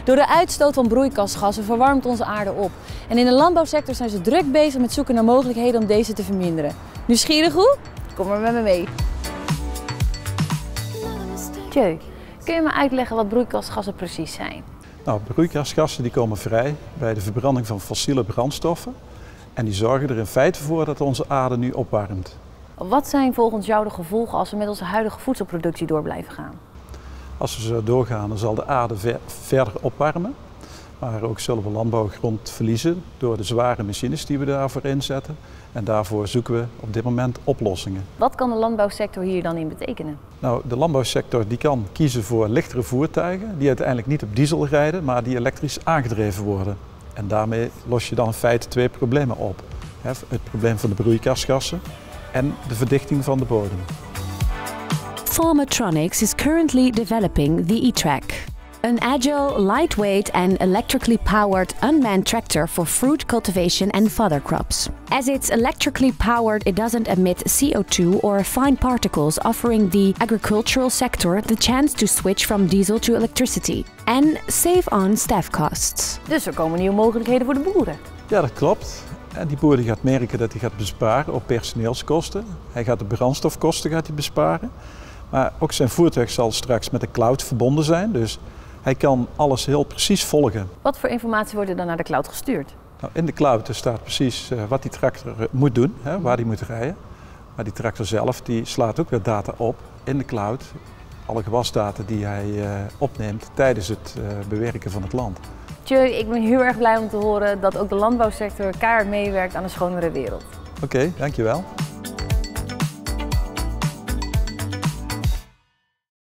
Door de uitstoot van broeikasgassen verwarmt onze aarde op. En in de landbouwsector zijn ze druk bezig met zoeken naar mogelijkheden om deze te verminderen. Nieuwsgierig hoe? Kom maar met me mee. Tjeu, kun je me uitleggen wat broeikasgassen precies zijn? Nou, broeikasgassen die komen vrij bij de verbranding van fossiele brandstoffen. En die zorgen er in feite voor dat onze aarde nu opwarmt. Wat zijn volgens jou de gevolgen als we met onze huidige voedselproductie door blijven gaan? Als we zo doorgaan, dan zal de aarde verder opwarmen. Maar ook zullen we landbouwgrond verliezen door de zware machines die we daarvoor inzetten. En daarvoor zoeken we op dit moment oplossingen. Wat kan de landbouwsector hier dan in betekenen? Nou, de landbouwsector die kan kiezen voor lichtere voertuigen die uiteindelijk niet op diesel rijden, maar die elektrisch aangedreven worden. En daarmee los je dan in feite twee problemen op. Het probleem van de broeikasgassen en de verdichting van de bodem. Farmatronics is currently developing the e-Track, an agile, lightweight and electrically powered unmanned tractor for fruit cultivation and fodder crops. As it's electrically powered, it doesn't emit CO2 or fine particles, offering the agricultural sector the chance to switch from diesel to electricity and save on staff costs. Dus er komen nieuwe mogelijkheden voor de boeren. Ja, dat klopt. En die boer die gaat merken dat hij gaat besparen op personeelskosten. Hij gaat de brandstofkosten besparen. Maar ook zijn voertuig zal straks met de cloud verbonden zijn. Dus hij kan alles heel precies volgen. Wat voor informatie wordt er dan naar de cloud gestuurd? Nou, in de cloud staat precies wat die tractor moet doen, waar die moet rijden. Maar die tractor zelf die slaat ook weer data op in de cloud. Alle gewasdata die hij opneemt tijdens het bewerken van het land. Tjeu, ik ben heel erg blij om te horen dat ook de landbouwsector keihard meewerkt aan een schonere wereld. Oké, dankjewel.